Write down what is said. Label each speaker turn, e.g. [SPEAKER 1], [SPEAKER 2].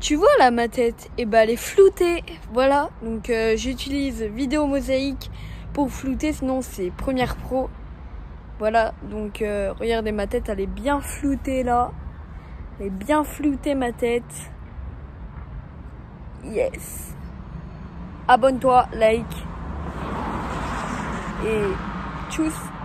[SPEAKER 1] Tu vois là ma tête, et bah elle est floutée, voilà. Donc j'utilise vidéo mosaïque pour flouter, sinon c'est Premiere Pro. Voilà, donc regardez ma tête, elle est bien floutée là. Elle est bien floutée ma tête. Yes. Abonne-toi, like. Et tchuss.